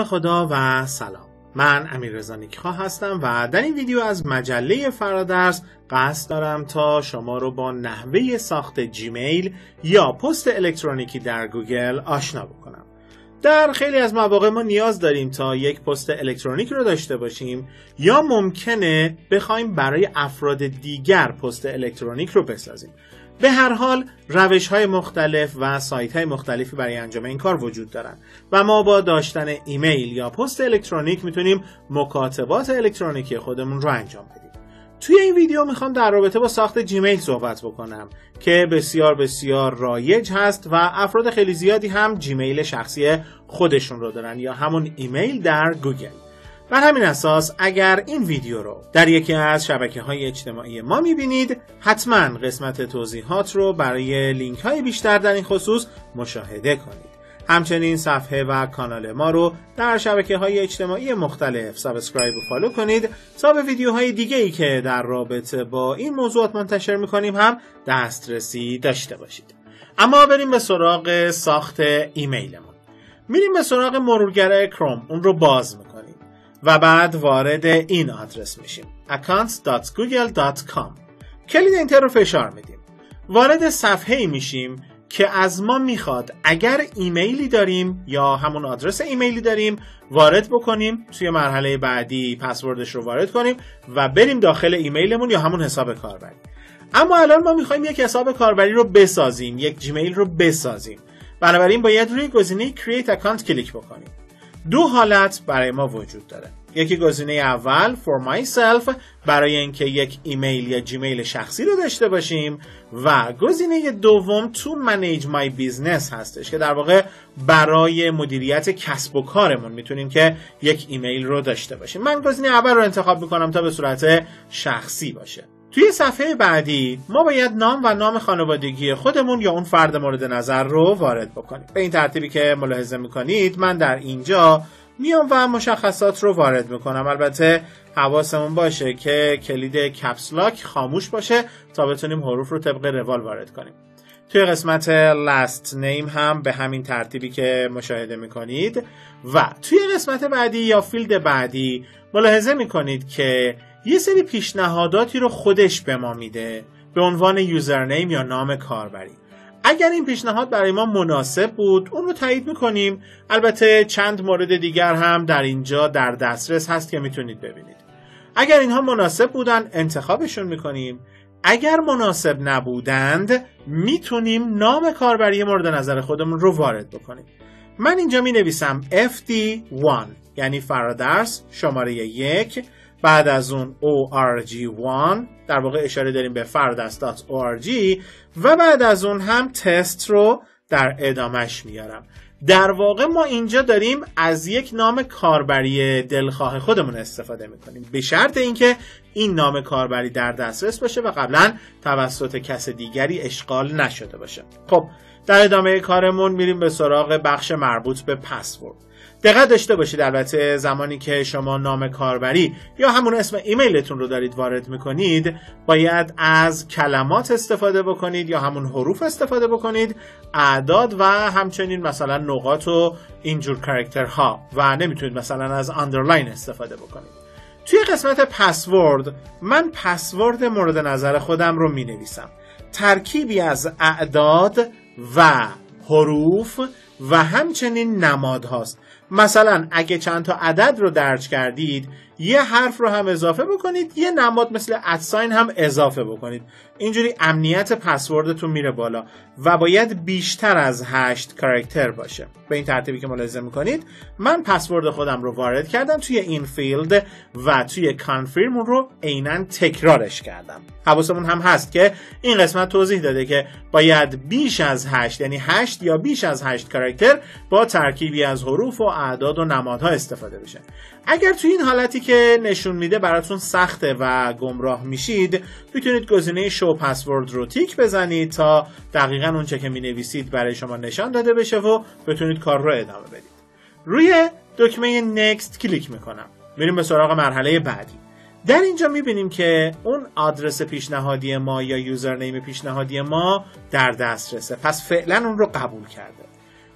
نام خدا و سلام. من امیررضا نیکخواه هستم و در این ویدیو از مجله فرادرس قصد دارم تا شما رو با نحوه ساخت جیمیل یا پست الکترونیکی در گوگل آشنا بکنم. در خیلی از مواقع ما نیاز داریم تا یک پست الکترونیک رو داشته باشیم یا ممکنه بخوایم برای افراد دیگر پست الکترونیک رو بسازیم. به هر حال روش‌های مختلف و سایت‌های مختلفی برای انجام این کار وجود دارن و ما با داشتن ایمیل یا پست الکترونیک میتونیم مکاتبات الکترونیکی خودمون رو انجام بدیم. توی این ویدیو میخوام در رابطه با ساخت جیمیل صحبت بکنم که بسیار رایج هست و افراد خیلی زیادی هم جیمیل شخصی خودشون رو دارن یا همون ایمیل در گوگل. بر همین اساس اگر این ویدیو رو در یکی از شبکه‌های اجتماعی ما می‌بینید حتما قسمت توضیحات رو برای لینک‌های بیشتر در این خصوص مشاهده کنید. همچنین صفحه و کانال ما رو در شبکه‌های اجتماعی مختلف سابسکرایب و فالو کنید تا به ویدیوهای دیگه‌ای که در رابطه با این موضوعات منتشر می‌کنیم هم دسترسی داشته باشید. اما بریم به سراغ ساخت ایمیلمون. میریم به سراغ مرورگر کروم، اون رو باز می‌کنیم و بعد وارد این آدرس میشیم accounts.google.com. کلید انتر رو فشار میدیم. وارد صفحه‌ای میشیم که از ما میخواد اگر ایمیلی داریم یا همون آدرس ایمیلی داریم وارد بکنیم، توی مرحله بعدی پسوردش رو وارد کنیم و بریم داخل ایمیلمون یا همون حساب کاربری. اما الان ما میخوایم یک حساب کاربری رو بسازیم، یک جیمیل رو بسازیم. بنابراین باید روی گزینه Create Account کلیک بکنیم. دو حالت برای ما وجود داره. یکی گزینه اول For Myself برای اینکه یک ایمیل یا جیمیل شخصی رو داشته باشیم و گزینه دوم To Manage My Business هستش که در واقع برای مدیریت کسب و کارمون میتونیم که یک ایمیل رو داشته باشیم. من گزینه اول رو انتخاب میکنم تا به صورت شخصی باشه. توی صفحه بعدی ما باید نام و نام خانوادگی خودمون یا اون فرد مورد نظر رو وارد بکنیم. به این ترتیبی که ملاحظه میکنید من در اینجا میام و مشخصات رو وارد میکنم. البته حواسمون باشه که کلید کپس لاک خاموش باشه تا بتونیم حروف رو طبق روال وارد کنیم. توی قسمت last name هم به همین ترتیبی که مشاهده میکنید و توی قسمت بعدی یا فیلد بعدی ملاحظه میکنید که یه سری پیشنهاداتی رو خودش به ما میده به عنوان یوزرنیم یا نام کاربری. اگر این پیشنهاد برای ما مناسب بود اون رو تایید میکنیم. البته چند مورد دیگر هم در اینجا در دسترس هست که میتونید ببینید. اگر اینها مناسب بودن انتخابشون میکنیم. اگر مناسب نبودند میتونیم نام کاربری مورد نظر خودمون رو وارد بکنیم. من اینجا می نویسم FD1 یعنی فرادرس شماره 1، بعد از اون ORG1 در واقع اشاره داریم به فرادرس.org و بعد از اون هم تست رو در ادامهش میارم. در واقع ما اینجا داریم از یک نام کاربری دلخواه خودمون استفاده میکنیم به شرط اینکه این نام کاربری در دسترس باشه و قبلا توسط کس دیگری اشغال نشده باشه. خب در ادامه کارمون میریم به سراغ بخش مربوط به پسورد. دقت داشته باشید البته زمانی که شما نام کاربری یا همون اسم ایمیلتون رو دارید وارد میکنید باید از کلمات استفاده بکنید یا همون حروف استفاده بکنید، اعداد و همچنین مثلا نقاط و اینجور کاراکترها و نمیتونید مثلا از آندرلاین استفاده بکنید. توی قسمت پسورد من پسورد مورد نظر خودم رو می نویسم. ترکیبی از اعداد و حروف و همچنین نمادهاست. مثلا اگه چند تا عدد رو درج کردید یه حرف رو هم اضافه بکنید، یه نماد مثل ادساین هم اضافه بکنید. اینجوری امنیت پسوردتون میره بالا و باید بیشتر از 8 کاراکتر باشه. به این ترتیبی که ملاحظه میکنید من پسورد خودم رو وارد کردم توی این فیلد و توی کانفرم رو عیناً تکرارش کردم. حواسمون هم هست که این قسمت توضیح داده که باید بیش از 8 یعنی 8 یا بیش از 8 کاراکتر با ترکیبی از حروف و اعداد و نمادها استفاده بشه. اگر توی این حالتی که نشون میده براتون سخته و گمراه میشید میتونید گزینه شو پسورد رو تیک بزنید تا دقیقاً اونچه که مینویسید برای شما نشان داده بشه و بتونید کار رو ادامه بدید. روی دکمه نکست کلیک میکنم. میریم به سراغ مرحله بعدی. در اینجا میبینیم که اون آدرس پیشنهادی ما یا یوزرنیم پیشنهادی ما در دسترسه، پس فعلا اون رو قبول کرده.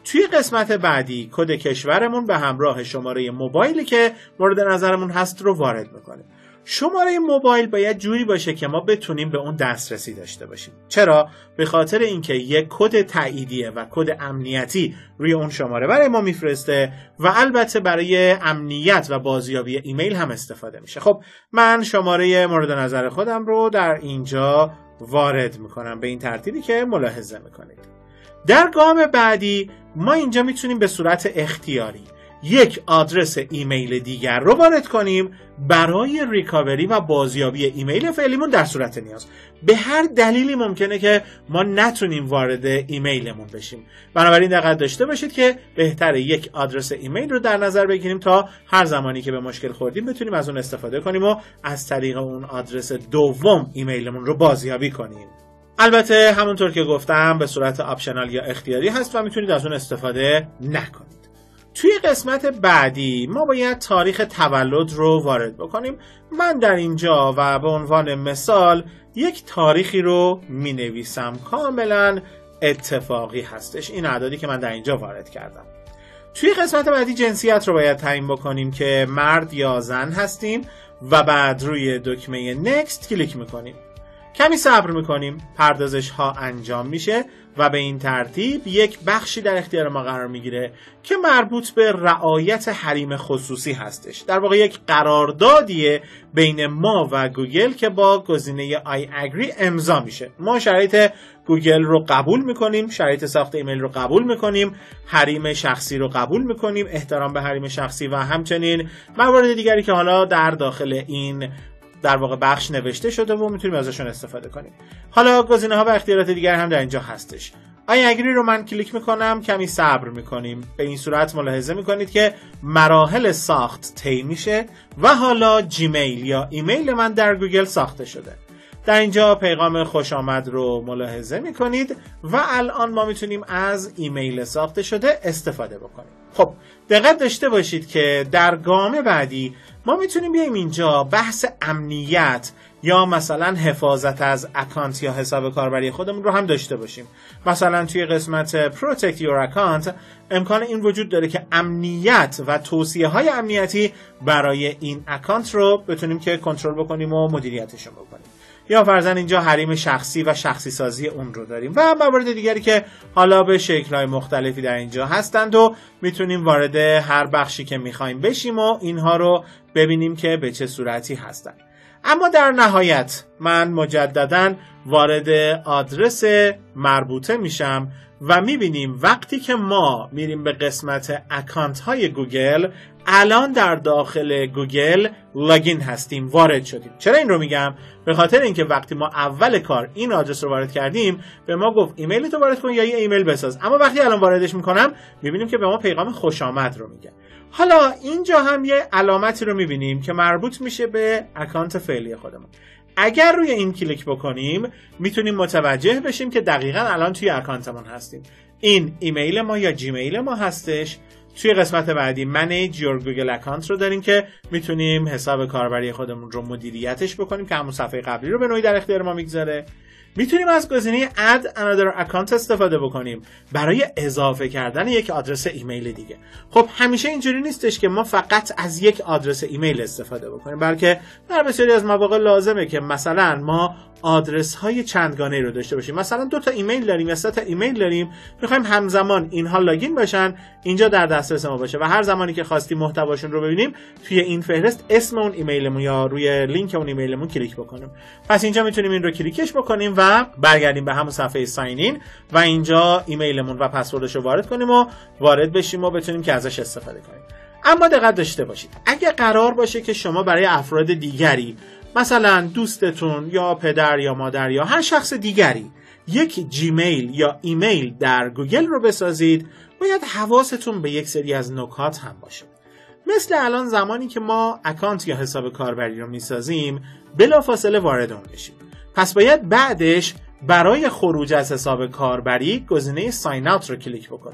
توی قسمت بعدی کد کشورمون به همراه شماره موبایلی که مورد نظرمون هست رو وارد میکنیم. شماره موبایل باید جوری باشه که ما بتونیم به اون دسترسی داشته باشیم. چرا؟ به خاطر اینکه یک کد تاییدیه و کد امنیتی روی اون شماره برای ما میفرسته و البته برای امنیت و بازیابی ایمیل هم استفاده میشه. خب من شماره مورد نظر خودم رو در اینجا وارد میکنم به این ترتیبی که ملاحظه میکنید. در گام بعدی ما اینجا میتونیم به صورت اختیاری یک آدرس ایمیل دیگر رو وارد کنیم برای ریکاوری و بازیابی ایمیل فعلیمون در صورت نیاز. به هر دلیلی ممکنه که ما نتونیم وارد ایمیلمون بشیم. بنابراین دقت داشته باشید که بهتره یک آدرس ایمیل رو در نظر بگیریم تا هر زمانی که به مشکل خوردیم بتونیم از اون استفاده کنیم و از طریق اون آدرس دوم ایمیلمون رو بازیابی کنیم. البته همونطور که گفتم به صورت آپشنال یا اختیاری هست و میتونید از اون استفاده نکنید. توی قسمت بعدی ما باید تاریخ تولد رو وارد بکنیم. من در اینجا و به عنوان مثال یک تاریخی رو می نویسم، کاملا اتفاقی هستش این اعدادی که من در اینجا وارد کردم. توی قسمت بعدی جنسیت رو باید تعیین بکنیم که مرد یا زن هستیم و بعد روی دکمه Next کلیک میکنیم. کمی صبر میکنیم، پردازش ها انجام میشه و به این ترتیب یک بخشی در اختیار ما قرار میگیره که مربوط به رعایت حریم خصوصی هستش. در واقع یک قراردادیه بین ما و گوگل که با گزینه I agree امضا میشه. ما شرایط گوگل رو قبول میکنیم، شرایط ساخت ایمیل رو قبول میکنیم، حریم شخصی رو قبول میکنیم، احترام به حریم شخصی و همچنین موارد دیگری که حالا در داخل این در واقع بخش نوشته شده و میتونیم ازشون استفاده کنیم. حالا گزینه‌ها و اختیارات دیگر هم در اینجا هستش. I agree رو من کلیک میکنم، کمی صبر میکنیم. به این صورت ملاحظه میکنید که مراحل ساخت طی میشه و حالا جیمیل یا ایمیل من در گوگل ساخته شده. در اینجا پیغام خوش آمد رو ملاحظه میکنید و الان ما میتونیم از ایمیل ساخته شده استفاده بکنیم. خب دقت داشته باشید که در گام بعدی ما میتونیم بیایم اینجا بحث امنیت یا مثلا حفاظت از اکانت یا حساب کاربری خودمون رو هم داشته باشیم. مثلا توی قسمت Protect Your Account امکان این وجود داره که امنیت و توصیه های امنیتی برای این اکانت رو بتونیم که کنترل بکنیم و مدیریتشون بکنیم. یا فرضاً اینجا حریم شخصی و شخصی سازی اون رو داریم و موارد دیگری که حالا به شکل‌های مختلفی در اینجا هستند و میتونیم وارد هر بخشی که میخوایم بشیم و اینها رو ببینیم که به چه صورتی هستند. اما در نهایت من مجدداً وارد آدرس مربوطه میشم و میبینیم وقتی که ما میریم به قسمت اکانت های گوگل الان در داخل گوگل لاگین هستیم، وارد شدیم. چرا این رو میگم؟ به خاطر اینکه وقتی ما اول کار این آدرس رو وارد کردیم به ما گفت ایمیل تو وارد کن یا یه ایمیل بساز، اما وقتی الان واردش میکنم میبینیم که به ما پیغام خوش آمد رو میگه. حالا اینجا هم یه علامتی رو میبینیم که مربوط میشه به اکانت فعلی خودمون. اگر روی این کلیک بکنیم میتونیم متوجه بشیم که دقیقاً الان توی اکانتمون هستیم. این ایمیل ما یا جیمیل ما هستش. توی قسمت بعدی Manage Your Google Account رو داریم که میتونیم حساب کاربری خودمون رو مدیریتش بکنیم که همون صفحه قبلی رو به نوعی در اختیار ما میگذاره. میتونیم از گزینه Add Another Account استفاده بکنیم برای اضافه کردن یک آدرس ایمیل دیگه. خب همیشه اینجوری نیستش که ما فقط از یک آدرس ایمیل استفاده بکنیم، بلکه در بسیاری از مواقع لازمه که مثلا ما آدرس های چندگانه رو داشته باشیم. مثلا 2 تا ایمیل داریم یا 3 تا ایمیل داریم، میخوایم همزمان اینها لاگین بشن، اینجا در دسترس ما باشه و هر زمانی که خواستیم محتواشون رو ببینیم توی این فهرست اسم اون ایمیلمون یا روی لینک اون ایمیلمون کلیک بکنیم. پس اینجا میتونیم این رو کلیکش بکنیم و برگردیم به همون صفحه ساین این و اینجا ایمیلمون و پسوردش رو وارد کنیم و وارد بشیم و بتونیم که ازش استفاده کنیم. اما دقت داشته باشید اگه قرار باشه که شما برای افراد دیگری، مثلا دوستتون یا پدر یا مادر یا هر شخص دیگری، یک جیمیل یا ایمیل در گوگل رو بسازید، باید حواستون به یک سری از نکات هم باشه. مثل الان زمانی که ما اکانت یا حساب کاربری رو میسازیم بلافاصله وارد اون بشیم. پس باید بعدش برای خروج از حساب کاربری گزینه ساین اوت رو کلیک بکنیم.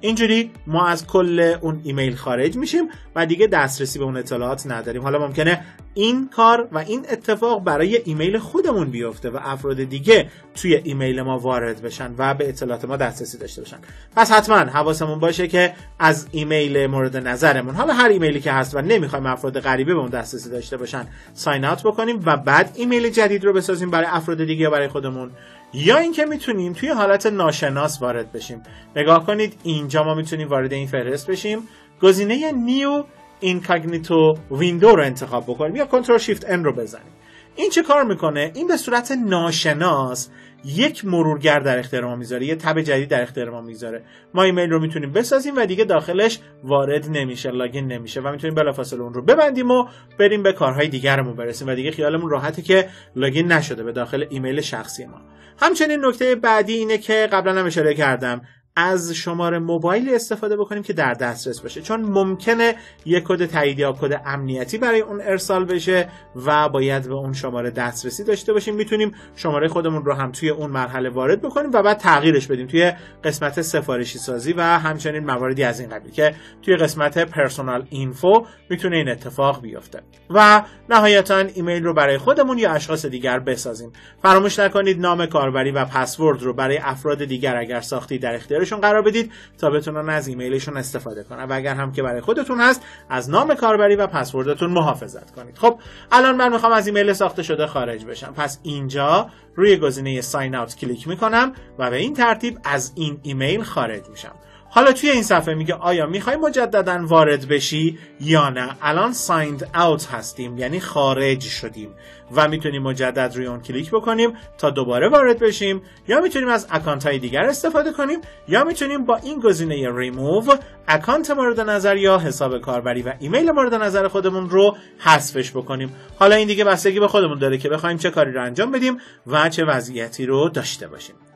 اینجوری ما از کل اون ایمیل خارج میشیم و دیگه دسترسی به اون اطلاعات نداریم. حالا ممکنه این کار و این اتفاق برای ایمیل خودمون بیفته و افراد دیگه توی ایمیل ما وارد بشن و به اطلاعات ما دسترسی داشته باشن. پس حتما حواسمون باشه که از ایمیل مورد نظرمون، حالا هر ایمیلی که هست و نمیخوایم افراد غریبه به اون دسترسی داشته باشن، ساین اوت بکنیم و بعد ایمیل جدید رو بسازیم برای افراد دیگه یا برای خودمون. یا اینکه میتونیم توی حالت ناشناس وارد بشیم. نگاه کنید اینجا ما میتونیم وارد این فهرست بشیم، گزینه نیو اینکاگنیتو ویندو رو انتخاب بکنیم یا کنترل شیفت ان رو بزنیم. این چه کار میکنه؟ این به صورت ناشناس یک مرورگر در اختیار ما میذاره، یه تب جدید در اختیار ما میذاره. ما ایمیل رو میتونیم بسازیم و دیگه داخلش وارد نمیشه، لاگین نمیشه و میتونیم بلافاصله اون رو ببندیم و بریم به کارهای دیگرمون برسیم و دیگه خیالمون راحته که لاگین نشده به داخل ایمیل شخصی ما. همچنین نکته بعدی اینه که قبلا هم اشاره کردم، از شماره موبایلی استفاده بکنیم که در دسترس باشه، چون ممکنه یک کد تایید یا کد امنیتی برای اون ارسال بشه و باید به اون شماره دسترسی داشته باشیم. میتونیم شماره خودمون رو هم توی اون مرحله وارد بکنیم و بعد تغییرش بدیم توی قسمت سفارشی سازی و همچنین مواردی از این قبیل که توی قسمت پرسونال اینفو میتونه این اتفاق بیفته. و نهایتاً ایمیل رو برای خودمون یا اشخاص دیگر بسازیم. فراموش نکنید نام کاربری و پسورد رو برای افراد دیگر اگر ساختی در اختیارشون قرار بدید تا بتونن از ایمیلشون استفاده کنن و اگر هم که برای خودتون هست از نام کاربری و پسوردتون محافظت کنید. خب الان من میخوام از ایمیل ساخته شده خارج بشم، پس اینجا روی گزینه ساین اوت کلیک میکنم و به این ترتیب از این ایمیل خارج میشم. حالا توی این صفحه میگه آیا میخوای مجددا وارد بشی یا نه. الان سایند اوت هستیم، یعنی خارج شدیم و میتونیم مجدد روی اون کلیک بکنیم تا دوباره وارد بشیم، یا میتونیم از اکانت های دیگر استفاده کنیم، یا میتونیم با این گزینه ریموو اکانت مورد نظر یا حساب کاربری و ایمیل مورد نظر خودمون رو حذفش بکنیم. حالا این دیگه بستگی به خودمون داره که بخوایم چه کاری رو انجام بدیم و چه وضعیتی رو داشته باشیم.